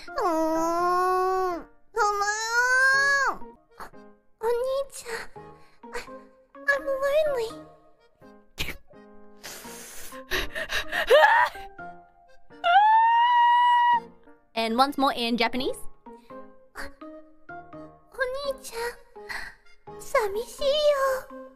お兄ちゃん、I'm lonely. And once more in Japanese. お兄ちゃん、寂しいよ。